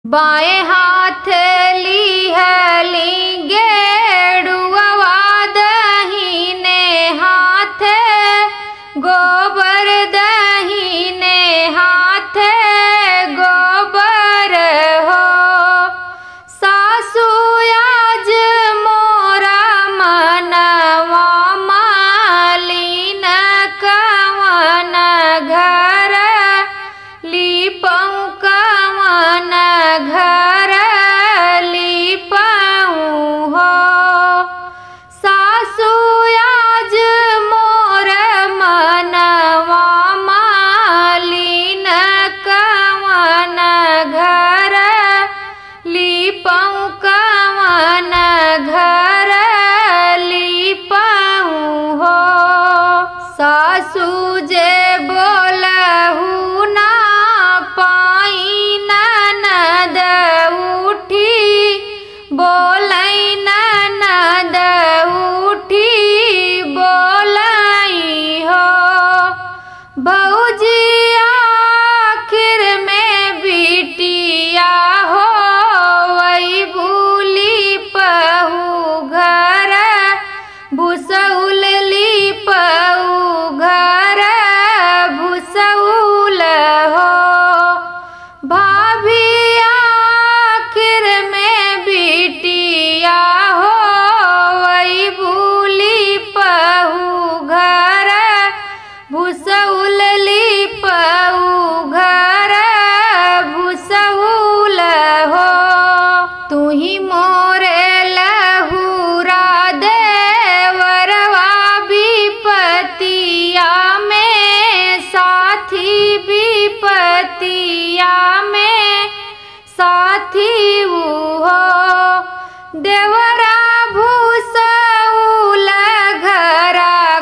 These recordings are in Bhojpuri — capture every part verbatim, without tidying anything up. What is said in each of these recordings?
बाएं हाथ लिहली गेड़ुआ दहीने हाथ गोबर दहीने हाथ गोबर हो। सासु आज मोरा मनवा मालिन कवन घर लिपऊ कवन घर लिपऊ हो। सासु आज मोर मनवा मालिन कवन घर लिपऊ कवन घर लिपऊ हो। सासु जे बोलहु ना पाई ननद उठी बोलई ननद उठी बोलई हो। भौजी आखिर में बिटिया हो वही भूली पहू घर भूसौल लिपऊ घर भूसौल हो। भाभी आखिर में बिटिया हो वही भूली पहू घर भूसौल लिपऊ घर भूसौल हो। तू ही मोरे लहुरा देवरवा विपतिया में साथी विपतिया में साथी हो। देवरा भूसौल घर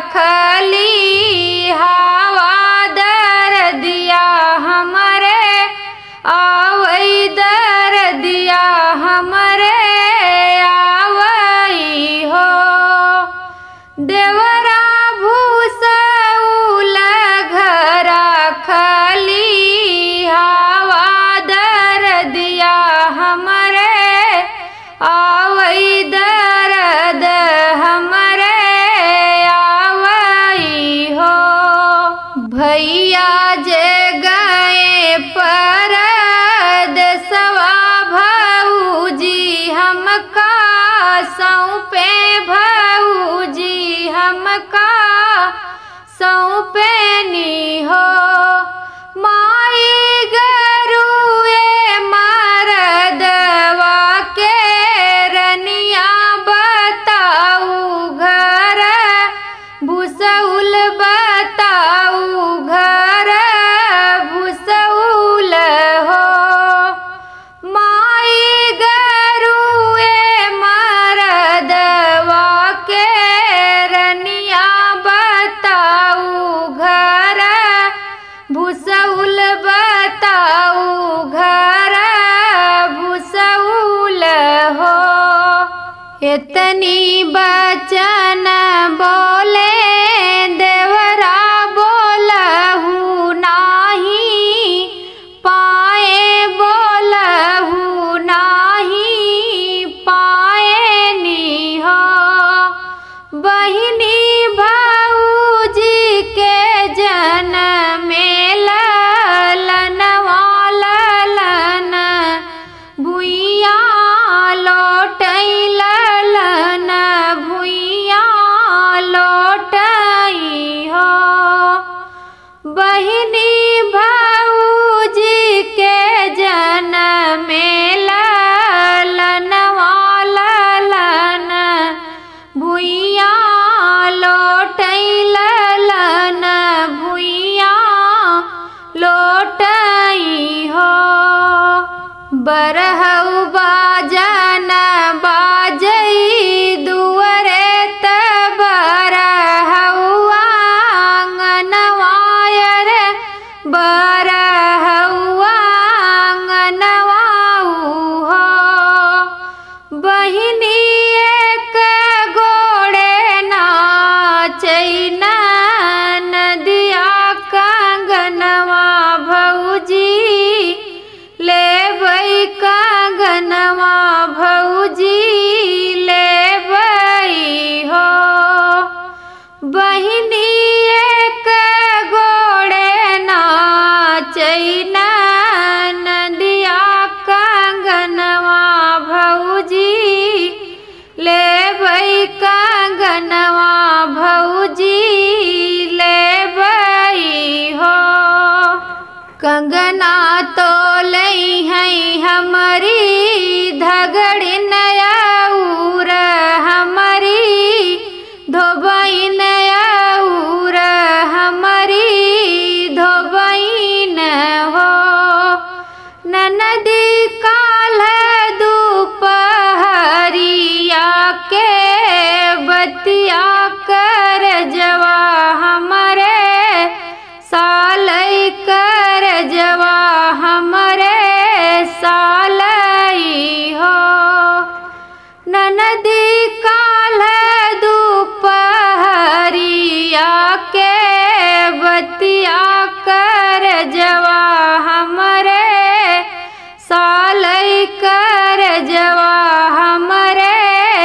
खली हवा दर दिया हमरे आवई दर दिया हमरे आवई हो। देवरा भूसौल घर खली हवा दर दिया हमरे आवई दर्द हमरे आवई हो। भैया जे गए पर देसवा भौजी हमका सौंपे भौजी हमका सौंपेनी हो। माई गरुए मरदवा के रनिया बताऊ घर भूसौल बताऊ घर भूसौल हो। माई गरुए मरदवा के रनिया बताऊ घर भूसौल बताऊ घर भूसौल हो। इतनी बचन बोले देवरा बोलहु नाही पाए बोलहु नाही पाए नी हो। बहिनी भौजी के जन्म में ललनवा ललन भुइया लौटई ललन भुइया लौटई हो। बहिनी भौजी के जन्म में ललनवा ललन भुइया लौटई ललन भुइया लौटई हो। बरहु बाजन बाजई दुअरे त बरहु आंगनवा रे बरहु आंगनवा हो। बहिनी एक गोड़े नाचई नदिया कंगनवा भौजी ले वही का हमारी धगड़िन आउर हमारी धोबइन आउर हमारी धोबइन हो। ननदी काल दुपहरिया के बतिया कर जवा हमरे सालई कर जवा हमरे सालई हो। ननदी काल दुपहरिया के बतिया कर जवा हमरे सालई कर जवा हमरे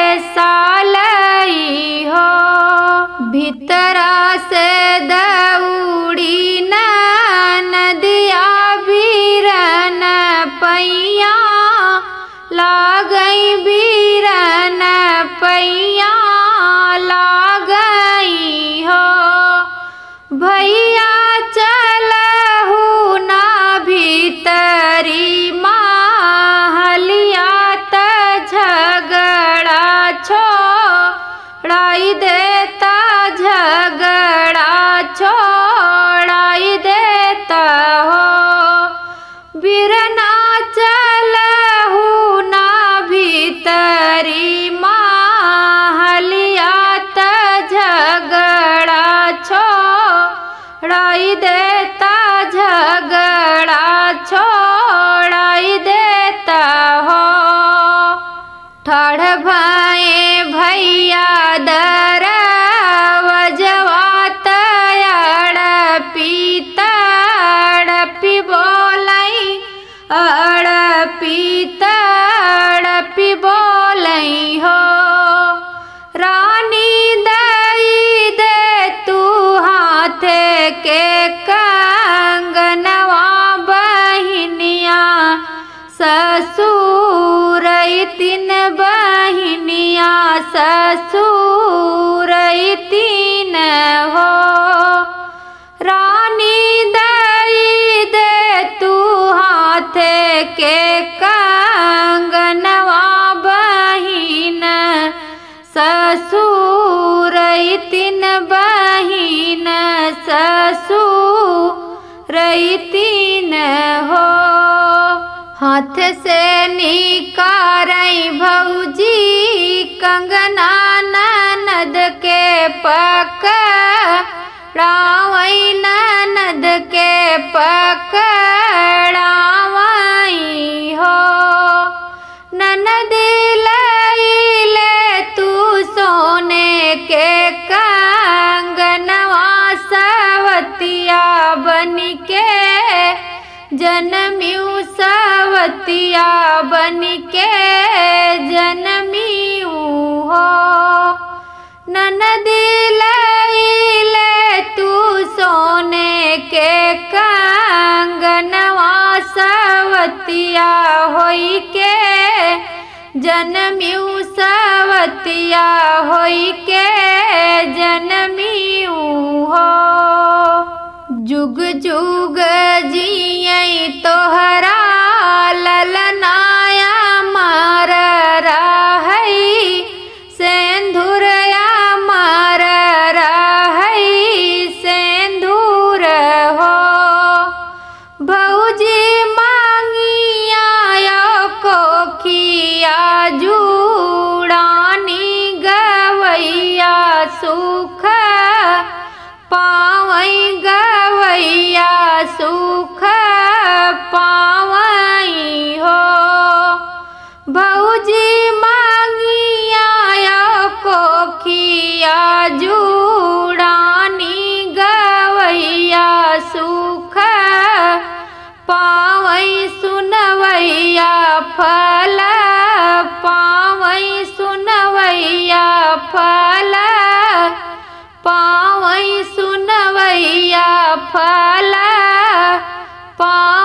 सालई हो। भीतरा से दौड़ी न नदिया बीरन पैया लागई बीरन पैया लागई हो। भैया चलहु ना भीतरी महलिया त झगड़ा छोड़ाई देता झगड़ा छोड़ाई देता हो। बिरना चलहु ना भीतरी महलिया त झगड़ा छोड़ाई देता झगड़ा छोड़ाई देता हो। ठाड़ भाए भैया दरवजवा तड़पी तड़पी बोलई अड़पी तड़पी बोलई हो। रानी दई दे तू हाथ के कंगनवा बहिनिया ससुर तीन बहिनिया ससुर तीन हो। रानी दई दे तू हाथ के कंगनवा बहिन ससुर तीन बहिन ससुर तीन हो। हाथ से निकारई भौजी कंगना ननद के पकड़ावई ननद के पकड़ावई हो। ननद लईले तू सोने के कंगनवा सवतिया बनिके जनमियू सवतिया बनिके जनमियू हो। ननदी लईले तू सोने के कंगनवा सवतिया होई के जनमियू सवतिया होई के जनमियू हो। जुग जुग जियई तोहरा ललनाया मार रहई सेंधुरया मार रहई सेंधुर हो। भौजी मांगिया कोखिया जुड़ानी गवैया सुख पावई गवैया सुख पावई हो। भौजी मांगिया कोखिया जुड़ानी गवैया सुख पावई सुनवैया फल पावई सुनवैया फल पावई सुनवैया फल पा